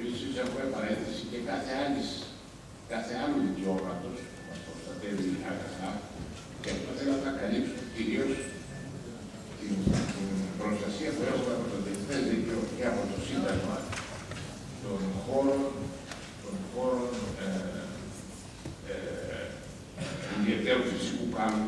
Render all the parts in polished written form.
Επίσης, έχουμε παρένθεση και κάθε άλλου δικαιώματος που μας προστατεύει αγαθά και αυτό θέλω να καλύψουμε κυρίως την προστασία που έχουμε από το διεθνές δίκαιο και από το Σύνταγμα των χώρων ιδιαιτέρου φυσικού κάλου,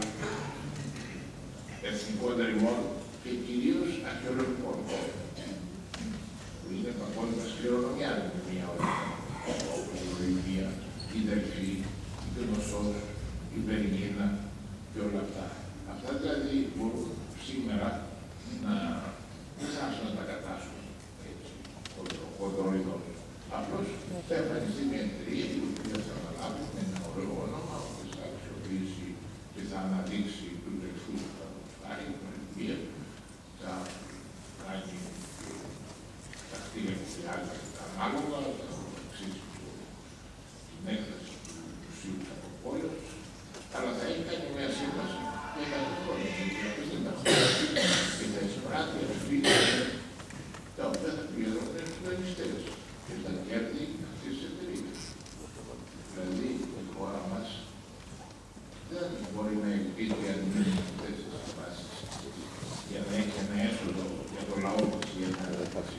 εθνικών ερημών και κυρίως αρχαιολογικών χώρων, που είναι παγκόσμια κληρονομιά με μια ώρα, όπως η Ορυβία, η Δελφή, η Γνωσός, η Βεργίνα και όλα αυτά. Αυτά δηλαδή μπορούν σήμερα να δεν θα τα κατάσχουν χοντρόιδων. Απλώς θα εμφανιστεί μια εταιρεία η οποία θα αναλάβει με ένα ωραίο όνομα, που θα αξιοποιήσει και θα αναδείξει τους δεξούς που θα πάρει, την οποία θα κάνει τα κτίρια που χρειάζεται τα ανάλογα, θα αυξήσει την έκταση του ουσίου της αποπόλεως, αλλά θα έχει κάνει μια σύμβαση για 100 χρόνια. Και θα εισπράττει ασφύγια τα οποία θα πληρώνουν στους δανειστές και στα κέρδη αυτής της εταιρείας. Δηλαδή, η χώρα μας δεν μπορεί να εκπλήσει αν μην είναι αυτές τις συμβάσεις για να έχει ένα έσοδο για το λαό μας ή ένα εδαφασί.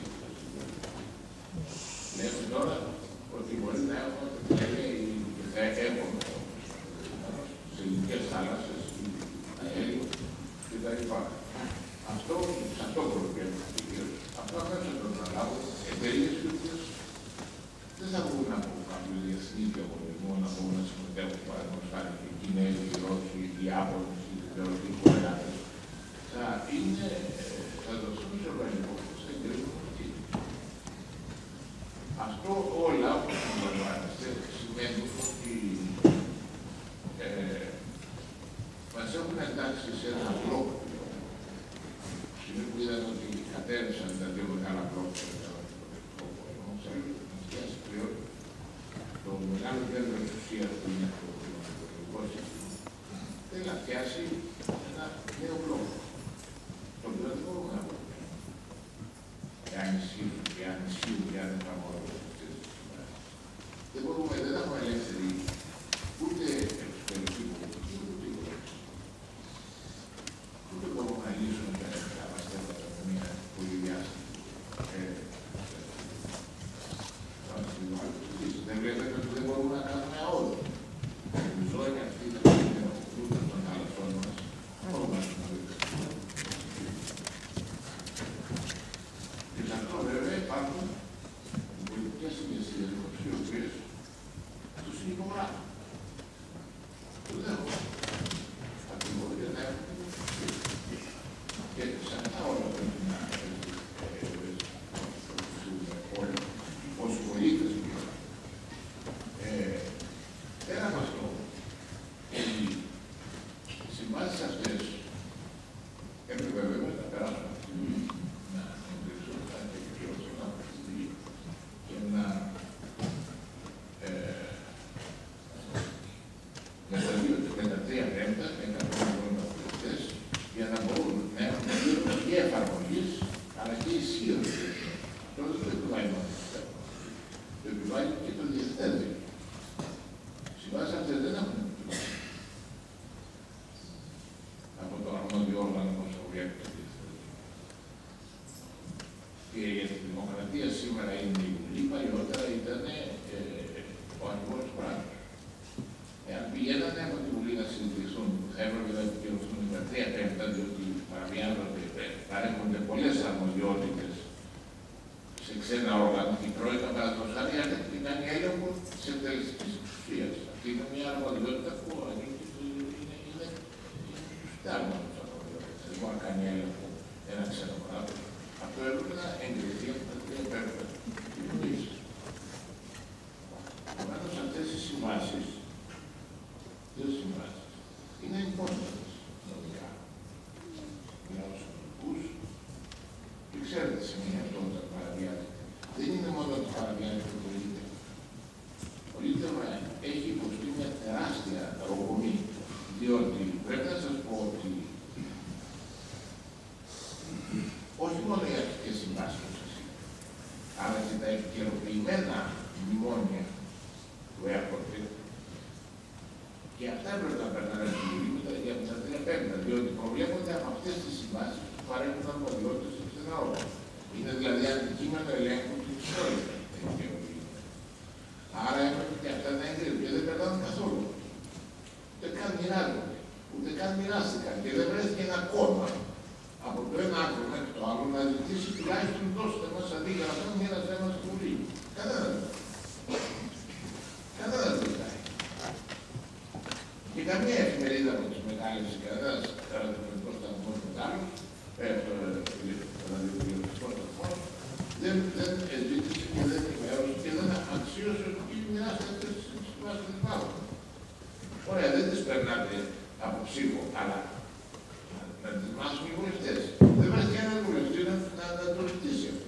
Λέμε τώρα ότι μπορεί να έχουμε και θα έχουμε σε ελληνικές θάλασσες, αέριο κτλ. Αυτό προκειμένου. Αυτό αμέσως θα το αναλάβουν εταιρείες οι οποίες δεν θα βγουν από κάποιο διεθνή διαγωνισμό να μπορούν να συμμετέχουν παραδείγματος χάρη και οι Κινέζοι, οι Ρώσοι, οι Ιάπωνες, οι Κορεάτες. Θα δοθούν σε οργανισμό που θα εγκρίνουν εκεί. Αυτό όλα, όπως αντιλαμβάνεστε, σημαίνουν ότι μας έχουν εντάξει σε ένα μπλοκ. Που είδαν ότι κατέβησαν τα δύο μεγάλα μπλοκ το μεγάλο κέντρο εξουσίας που είναι το δημοκρατικό σύστημα θέλει να φτιάσει ένα νέο μπλοκ. Το οποίο δεν μπορούμε να πούμε. Εάν ισχύουν και αν δεν εφαρμόζονται αυτές τις συμβάσεις. Δεν μπορούμε, δεν έχουμε ελεύθερη ούτε εξωτερική πολιτική, ούτε οικονομική. Ούτε μπορούμε να λύσουμε τα εθνικά μας θέματα με μια πολυδιάστατη. Δεν βλέπετε ότι δεν μπορούμε να κάνουμε αόδο. Η ζώνη αυτή δεν είναι ούτε των θάλασσών μας. Μπορούμε να το δείτε. Και σε αυτό βέβαια υπάρχουν πολιτικές ηγεσίες οι οποίες τους συνυπογράφουν. Το δέχομαι. Ακριβώς για να έχουμε και σε αυτά όλα πρέπει να ως πολίτες. Ένα από αυτό, οι συμβάσεις αυτές έπρεπε βέβαια να περάσουν αυτή τη στιγμή, να εγκριθούν κάτι και όσο να αυτή και να με τα 3 πέμπτα, με 180 πολιτές, για να μπορούν να έχουν και εφαρμογής, αλλά και ισχύω. Αυτό δεν το επιβάλλει μόνο το θέμα. Το επιβάλλει και το διεθνές δίκαιο. Οι συμβάσεις αυτές δεν έχουν επιβάλλει από το αρμόδιο όργανο όπως το βλέπει το διεθνές δίκαιο. Και για τη δημοκρατία σήμερα είναι η Βουλή, παλιότερα ήταν ο αρχηγός του κράτους. Εάν πηγαίνανε από τη Βουλή να συζητηθούν, θα έπρεπε να επικοινωνηθούν με 3 πέμπτα, διότι παραβιάζονται, παρέχονται πολλές αρμοδιότητες σε ξένα όργανα. Η Τρόικα παραδοσιακά έχει κάνει έλεγχο της εκτελεστικής εξουσίας. Αυτή είναι μια αρμοδιότητα που ανήκει είναι συντάγματος αρμοδιότητας. Δεν μπορεί να κάνει έλεγχο ένα ξένο κράτος. Αυτό έπρεπε να εγκριθεί από τα 3 πέμπτα της Βουλής. Επομένως, αυτές οι συμβάσεις, δύο συμβάσεις, είναι υπόστατες νομικά. Για όσους νομικούς, και ξέρετε σε μια τότε παραβιάζεται. Δεν είναι μόνο το παραβιάζει το πολίτευμα. Το πολίτευμα έχει υποστεί μια τεράστια ρογμή επικαιροποιημένα μνημόνια του ΕΑΠΟΤΕ, και αυτά πρέπει να περνάνε στη Βουλή για τα 35, διότι προβλέπονται από αυτές τις συμβάσεις που παρέχουν αρμοδιότητες σε ξένα όργανα. Είναι δηλαδή αντικείμενο ελέγχου του ιστορικού. Άρα έπρεπε και αυτά να εγκρίνουν και δεν περνάνε καθόλου. Ούτε καν μοιράζονται, ούτε καν μοιράστηκαν και δεν βρέθηκε ένα κόμμα από το ένα άκρο μέχρι το άλλο να ζητήσει τουλάχιστον δώστε μας αντί για αυτό μοίραζε μας στη Βουλή. Κανένα δεν. Κανένα δεν ζητάει. Και καμία εφημερίδα από τις μεγάλες κανένας ραδιοφωνικό σταθμό μεγάλος, ραδιοφωνικό σταθμό, δεν ζήτησε και δεν ενημέρωσε και δεν αξίωσε ότι μοιράστε αυτές τις συμβάσεις που υπάρχουν. Ωραία, δεν τις περνάτε από ψήφο, αλλά να τις μάθουν οι βουλευτές. Δεν βρέθηκε έναν βουλευτή να το ζητήσει αυτό.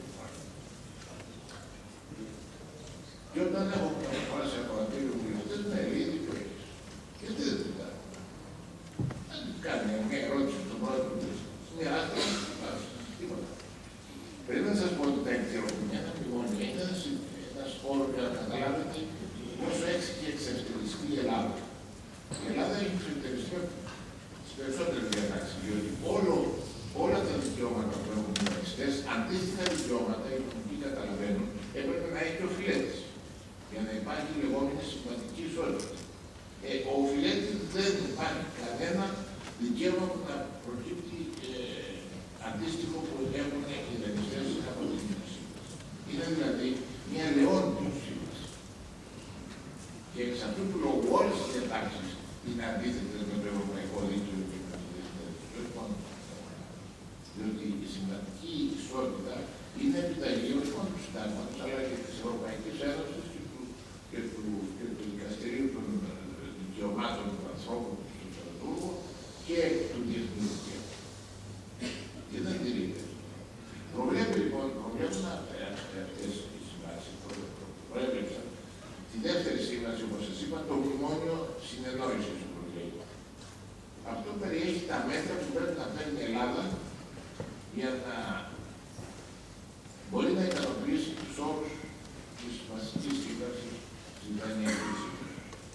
Και όταν έχω πάει σε ακροατήριο βουλευτές, ναι, λέει δίκιο έχεις. Γιατί δεν το κάνω. Αν κάνει μια ερώτηση στον πρόεδρο της, μοιράστε να συμβάσεις. Τίποτα. Πρέπει να σας πω ότι τα εκκαιροποιημένα μνημόνια είναι ένας όρος για να καταλάβετε πόσο έχει και εξευτελιστεί η Ελλάδα. Η Ελλάδα έχει εξευτελιστεί στις περισσότερες διατάξεις, διότι όλα τα δικαιώματα που έχουν οι νομιστές, αντίστοιχα δικαιώματα, οι νομικοί καταλαβαίνουν, έπρεπε να έχει και ο φιλέτης, για να υπάρχει η λεγόμενη συμβατική ισότητα. Ο φιλέτης δεν υπάρχει κανένα δικαίωμα που να προκύπτει αντίστοιχο που έχουν οι δανειστές από την σύμβαση. Είναι δηλαδή μια λεόντια σύμβαση. Και εξ αυτού του λόγου όλες οι διατάξεις είναι αντίθετες με το ευρωπαϊκό δίκαιο και με τις διεθνές. Διότι η συμβατική ισότητα είναι επιταγή όχι μόνο του Συντάγματος, αλλά και της Ευρωπαϊκής Ένωσης και του Δικαστηρίου των Δικαιωμάτων του Ανθρώπου του Στρασβούργου και του διεθνού δικαίου. Και δεν τηρείται. Προβλέπουν αυτές οι συμβάσεις. Προέβλεψαν τη δεύτερη σύμβαση, όπως σας είπα, το μνημόνιο συνεννόησης που λέει. Αυτό περιέχει τα μέτρα που πρέπει να παίρνει η Ελλάδα για να μπορεί να ικανοποιήσει τους όρους της βασικής σύμβασης της Δανειακής Σύμβασης.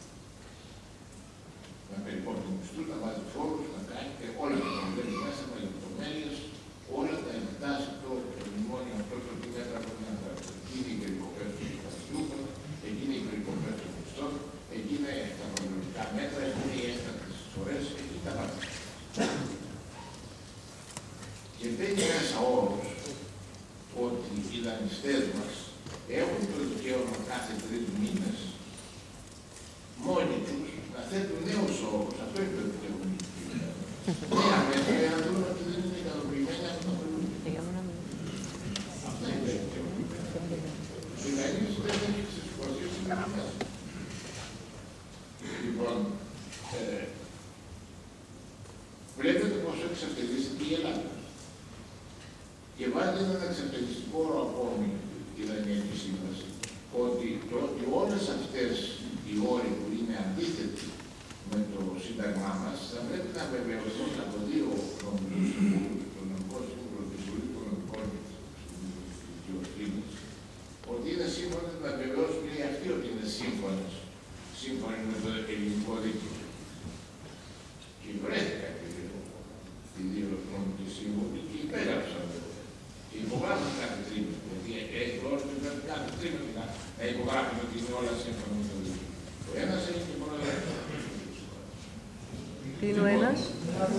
Να περικόπτει μισθούς, να βάζει φόρους, να κάνει και όλα τα προβλέπει μέσα με λεπτομέρειες, όλα τα επιτάσσει το μνημόνιο αυτό το τι μέτρα πρέπει να πάρει. Εκείνη οι περικοπές των συνταξιούχων, εκείνη οι περικοπές των μισθών, εκείνη τα προβλητικά μέτρα, εκείνη οι έστατες φορές, εκεί τα πάντα. Και μπαίνει μέσα όρος ότι οι δανειστές μας έχουν το δικαίωμα κάθε 3 μήνες μόνοι τους να θέτουν νέους όρους. Αυτό είναι το δικαίωμα. Νέα μέτρα για να δούμε ότι δεν είναι ικανοποιημένοι από το προηγούμενο. Αυτά είναι τα δικαίωμα. Οι δανειστές δεν έχει ξεσηκωθεί στην Ελλάδα. Λοιπόν, βλέπετε πως εξευτελίστηκε η Ελλάδα. Και βάζει έναν εξευτελιστικό όρο ακόμη η Δανειακή Σύμβαση, ότι όλες αυτές οι όροι που είναι αντίθετοι με το Σύνταγμά μας θα πρέπει να βεβαιωθούν από 2 νομικούς συμβούλους, τον νομικό σύμβουλο της Βουλής των Νομικών Δικαιοσύνης, ότι είναι σύμφωνοι να βεβαιώσουν και αυτοί ότι είναι σύμφωνοι με το ελληνικό δίκαιο. Και βρέθηκαν οι 2 νομικοί σύμβουλοι και υπέγραψαν. Και υπογράφουν κάθε τρίμηνο, γιατί έχει όρους που πρέπει κάθε τρίμηνο να υπογράφουν ότι είναι όλα σύμφωνα με το δίκαιο. Ο ένας έχει και μόνο ένα. Τι είναι ο ένας? Ο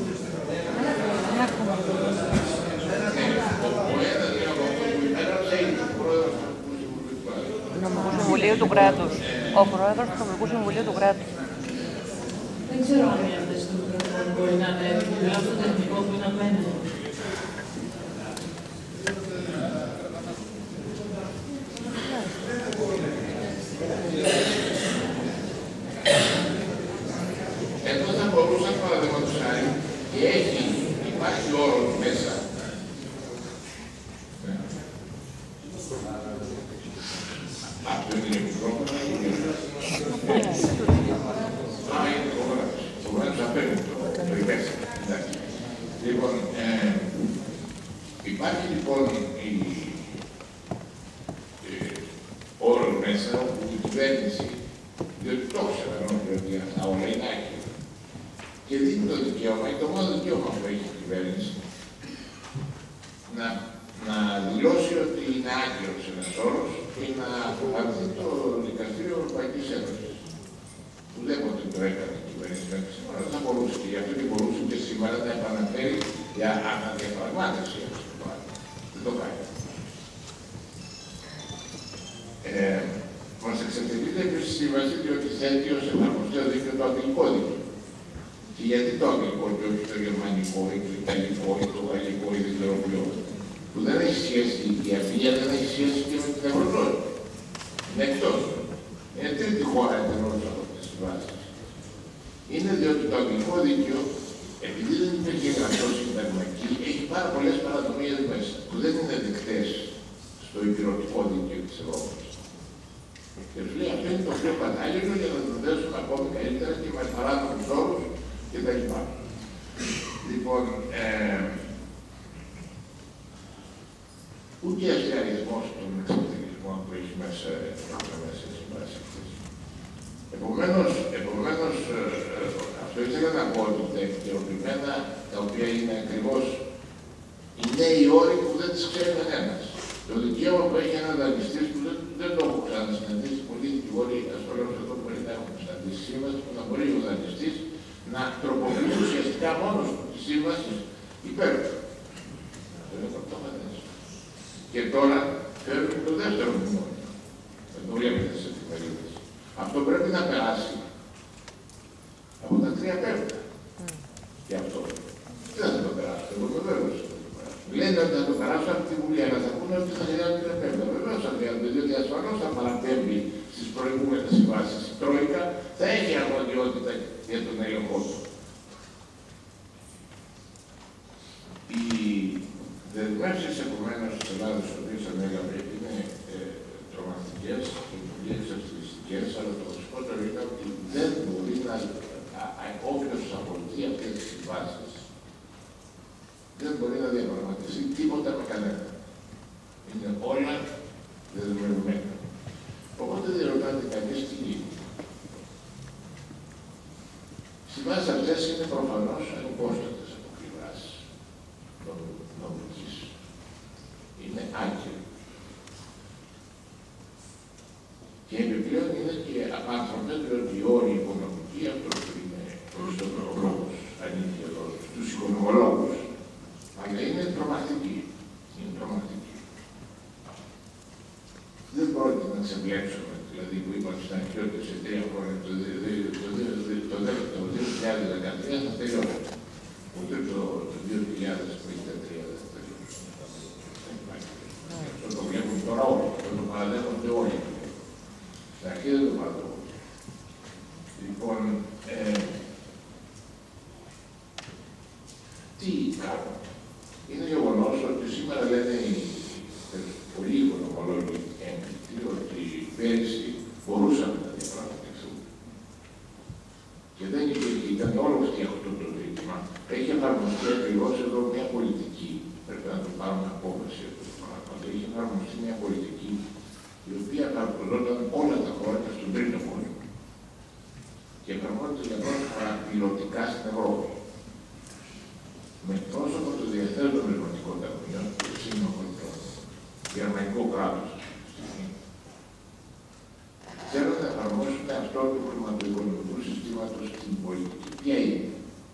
ένας και από αυτό που υπέγραψε είναι ο πρόεδρος του Νομικού Συμβουλίου του Κράτους. Ο πρόεδρος του Νομικού Συμβουλίου του Κράτους. Δεν ξέρω αν οι αυτές του κρατών μπορεί να είναι αυτό το τεχνικό που είναι απέναντι. Εδώ θα μπορούσαν παραδείγματος χάρη και υπάρχει όρος μέσα. Αυτό είναι μικρόφωνο. Είναι μικρόφωνο. Το βράδυ θα παίρνει το υπέρσι. Λοιπόν, υπάρχει λοιπόν μέσα όπου η κυβέρνηση, διότι το ξέραν όλοι ότι αυτά όλα είναι άκυρα. Και δίνει το δικαίωμα, ή το μόνο δικαίωμα που έχει η κυβέρνηση, να δηλώσει ότι είναι άκυρος ένας όρος και να αποβάλει το Δικαστήριο Ευρωπαϊκής Ένωσης. Ουδέποτε το έκανε η κυβέρνηση μέχρι σήμερα, δεν θα μπορούσε και γι' αυτό και μπορούσε και σήμερα να επαναφέρει για αναδιαπραγμάτευση αυτό το πράγμα. Δεν το κάνει. Μας εξετελείται επίσης η σύμβαση διότι θέτει ως εφαρμοστέο δίκαιο το αγγλικό δίκαιο. Και γιατί το αγγλικό και όχι το γερμανικό ή το ιταλικό ή το γαλλικό ή δεν ξέρω ποιο, που δεν έχει σχέση, η Αγγλία δεν έχει σχέση και με την Ευρωζώνη. Είναι εκτός. Είναι τρίτη χώρα εντελώς από τις συμβάσεις. Είναι διότι το αγγλικό δίκαιο, επειδή δεν υπήρχε γραφτό συνταγματική, έχει πάρα πολλές παρανομίες μέσα, που δεν είναι δεκτές στο υπηρετικό δίκαιο της Ευρώπης. Και του λέει αυτό είναι το πιο κατάλληλο για να το δέσουμε ακόμη καλύτερα και με παράνομους όρους κτλ. Λοιπόν, ούτε αστιαριασμός των εξαρτητισμών που έχει μέσα στις συμβάσεις αυτές. Επομένως, αυτό ήθελα να πω ότι τα επικαιροποιημένα, τα οποία είναι ακριβώς οι νέοι όροι που δεν τις ξέρει κανένας. Το δικαίωμα που έχει ένας δανειστής που δεν το έχω ξανασυναντήσει, πολλοί δικηγόροι ασφαλώς εδώ μπορεί να έχουν συναντήσει σύμβαση που να μπορεί ο δανειστής να τροποποιήσει ουσιαστικά μόνος του τη σύμβαση υπέρ του. Αυτό είναι πρωτοφανές. Και τώρα φέρνουμε το δεύτερο μνημόνιο. Δεν το βλέπετε στις εφημερίδες. Αυτό πρέπει να περάσει από τα 3/5. Και αυτό. Δεν θα το περάσω, εγώ είμαι βέβαιος. Λένε ότι θα το περάσουν από τη Βουλή, αλλά θα πούνε ότι θα χρειάζεται 3/5. Βεβαίως θα χρειάζεται, διότι ασφαλώς θα παραπέμπει στις προηγούμενες συμβάσεις. Η Τρόικα θα έχει αρμοδιότητα για τον έλεγχό του. Οι δεσμεύσεις επομένως της Ελλάδας, τις οποίες ανέλαβε, είναι τρομακτικές και πολύ εξευτελιστικές, αλλά το βασικότερο είναι ότι δεν μπορεί να όποιος ακολουθεί αυτές τις συμβάσεις δεν μπορεί να διαπραγματευτεί τίποτα με κανένα. Είναι όλα δεσμευμένα. Οπότε διερωτάται κανείς τι γίνει. Οι συμβάσεις αυτές είναι προφανώς ανυπόστατες από πλευράς νομικής. Είναι άκυροι. Και επιπλέον είναι και απάνθρωπες, διότι οι όροι οικονομικοί, αυτό που είναι ο λόγος ανήκει εδώ στους οικονομολόγους, αλλά είναι τρομακτική. Είναι τρομακτική. Δεν πρόκειται να ξεμπλέξουμε, δηλαδή που είπαμε στην αρχή ότι σε 3 χρόνια το 2013 θα τελειώσει. Ούτε το 2053 δεν θα τελειώσει. Αυτό το βλέπουν τώρα όλοι, το παραδέχονται όλοι. Στην αρχή δεν το παραδέχονται. Λοιπόν, τι κάνουμε. Είναι γεγονός ότι σήμερα λένε πολλοί οικονομολόγοι έγκριτοι ότι πέρυσι μπορούσαμε να διαπραγματευτούμε. Και δεν ήταν όλο φτιαχτό το ζήτημα. Έχει εφαρμοστεί ακριβώς εδώ μια πολιτική. Πρέπει να το πάρουμε απόφαση από το πράγμα. Έχει εφαρμοστεί μια πολιτική η οποία παρακολουθόταν όλα τα χρόνια στον τρίτο πόλεμο. Και εφαρμόζεται για πρώτη φορά πιλωτικά στην Ευρώπη. Με πρόσωπο του Διεθνές Νομισματικό Ταμείο, το Σύνολο το Γερμανικό κράτος στη στιγμή, θέλουν να εφαρμόσουν αυτό του χρηματοοικονομικού συστήματος στην πολιτική. Ποια είναι?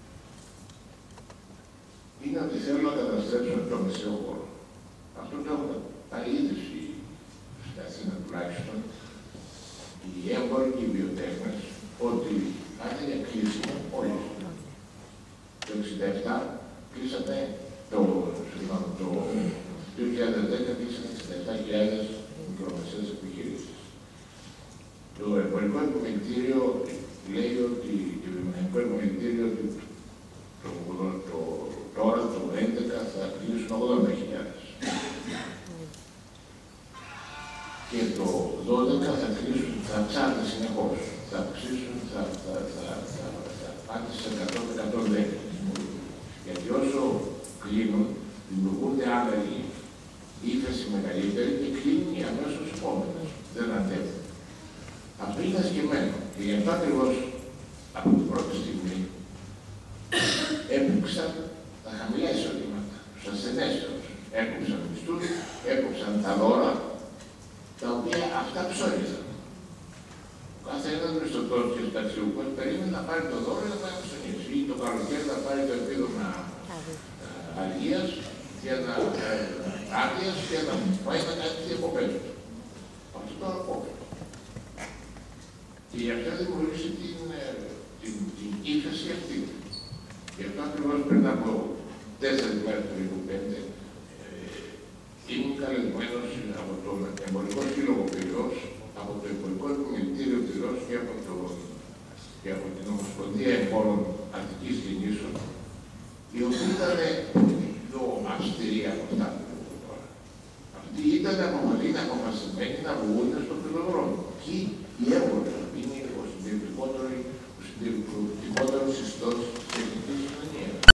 Είναι ότι θέλουν να καταστρέψουν το μεσαίο χώρο. Αυτό το έχουν πάρει ήδη στην Αθήνα τουλάχιστον οι έμποροι και οι βιοτέχνες, ότι αν είναι κλείσιμο όλοι. Το 1967 κλείσανε το 2010 κλείσανε 67.000 μικρομεσαίες επιχειρήσεις. Το εμπορικό επιμελητήριο λέει ότι το βιομηχανικό επιμελητήριο τώρα το 2011 θα κλείσουν 80.000. Και το 2012 θα κλείσουν, θα αυξάνεται συνεχώς. Θα αυξήσουν, θα πάνε σε 100-110. Γιατί όσο κλείνουν, δημιουργούνται άλλοι ύφεση μεγαλύτερη και κλείνουν οι αμέσως επόμενες. Δεν αντέχουν. ήταν σκεμμένο. Και γι' αυτό ακριβώς από την πρώτη στιγμή έπαιξαν τα χαμηλά εισοδήματα, τους ασθενέστερους. Έκοψαν μισθούς, έκοψαν τα δώρα, τα οποία αυτά ψώνιζαν. Ο κάθε ένας μισθωτός και συνταξιούχος περίμενε να πάρει το δώρο για να πάει να ψωνίσει ή το καλοκαίρι να πάρει το επίδομα αργίας για να πάει να κάνει τις διακοπές του. Αυτό το απόφευε. Και γι' αυτό δημιουργήσε την ύφεση αυτή. Γι' αυτό ακριβώς πριν από 4 μέρες περίπου 5, ήμουν καλεσμένος από τον Εμπορικό Σύλλογο Πυραιός, από το Εμπορικό Επιμελητήριο Πυραιός και από την Ομοσπονδία Εμπόρων Αττικής και Νήσων, οι οποίοι ήταν πιο αυστηροί από αυτά που λέω τώρα. Αυτοί ήταν αποφασισμένοι να βγουν στον πεζοδρόμο. Ποιοι?